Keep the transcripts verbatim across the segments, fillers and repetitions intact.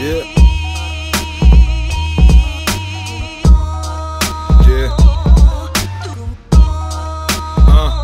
Yeah. Yeah. Ah.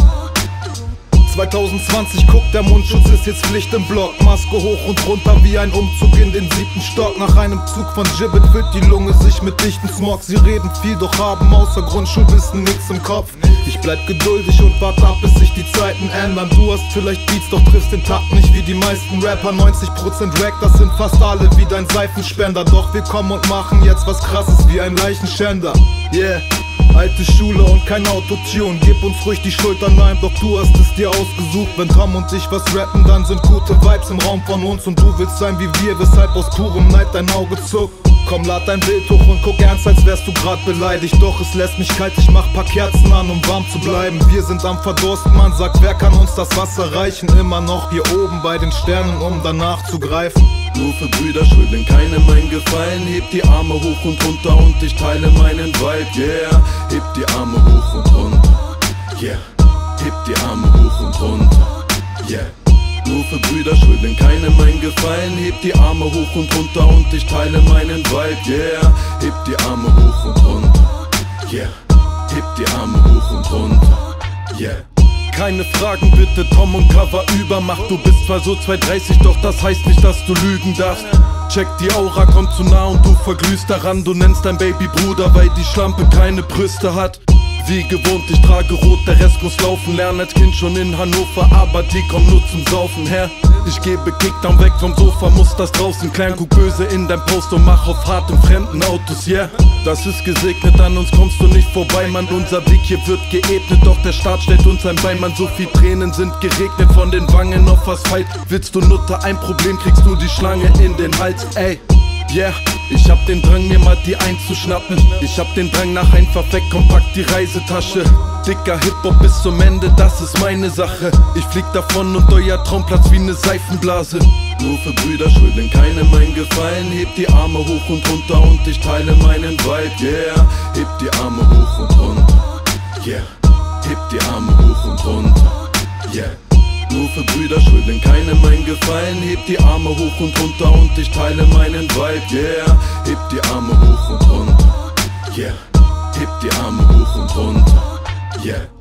zwanzig zwanzig guckt, der Mundschutz ist jetzt Pflicht im Block. Maske hoch und runter wie ein Umzug in den siebten Stock. Nach einem Zug von Gibbet füllt die Lunge sich mit dichten Smog. Sie reden viel, doch haben außer Grundschulwissen nichts im Kopf. Ich bleib geduldig und warte ab, bis sich die Zeiten ändern. Du hast vielleicht Beats, doch triffst den Takt nicht wie die meisten Rapper. neunzig Prozent Rack, das sind fast alle wie dein Seifenspender. Doch wir kommen und machen jetzt was krasses wie ein Leichenschänder. Yeah. Alte Schule und kein Autotune, gib uns ruhig die Schultern, nein, doch du hast es dir ausgesucht. Wenn Tom und ich was rappen, dann sind gute Vibes im Raum von uns. Und du willst sein wie wir, weshalb aus purem Neid dein Auge zuckt. Komm, lad dein Bild hoch und guck ernst, als wärst du grad beleidigt. Doch es lässt mich kalt, ich mach paar Kerzen an, um warm zu bleiben. Wir sind am Verdursten, man sagt, wer kann uns das Wasser reichen? Immer noch hier oben bei den Sternen, um danach zu greifen. Nur für Brüder schulden keinem ein Gefallen. Heb die Arme hoch und runter und ich teile meinen Vibe, yeah. Heb die Arme hoch und runter, yeah. Heb die Arme hoch und runter, yeah. Nur für Brüder schulden keinem ein Gefallen. Heb die Arme hoch und runter und ich teile meinen Vibe, yeah. Heb die Arme hoch und runter, yeah. Heb die Arme hoch und runter, yeah. Keine Fragen bitte, Tom und Cover übermacht. Du bist zwar so zwei dreißig, doch das heißt nicht, dass du lügen darfst. Check die Aura, kommt zu nah und du verglühst daran. Du nennst dein Baby Bruder, weil die Schlampe keine Brüste hat. Wie gewohnt, ich trage rot, der Rest muss laufen. Lern als Kind schon in Hannover, aber die kommen nur zum Saufen her. Ich gebe Kickdown weg vom Sofa, muss das draußen klären. Guck böse in dein Post und mach auf hart in fremden Autos, yeah. Das ist gesegnet, an uns kommst du nicht vorbei, Mann. Unser Blick hier wird geebnet, doch der Staat stellt uns ein Bein, Mann. So viel Tränen sind geregnet von den Wangen auf Asphalt. Willst du Nutter, ein Problem, kriegst du die Schlange in den Hals, ey. Yeah, ich hab den Drang, mir mal die einzuschnappen. Ich hab den Drang nach einfach weg, kompakt die Reisetasche. Dicker Hip-Hop bis zum Ende, das ist meine Sache. Ich flieg davon und euer Traumplatz wie ne Seifenblase. Nur für Brüder schulden keinem ein Gefallen. Heb die Arme hoch und runter und ich teile meinen Vibe, yeah. Heb die Arme hoch und runter, yeah. Heb die Arme hoch und runter, yeah. Nur für Brüder schulden keinem ein Gefallen. Heb die Arme hoch und runter und ich teile meinen Vibe, yeah. Heb die Arme hoch und runter, yeah. Heb die Arme hoch und runter, yeah.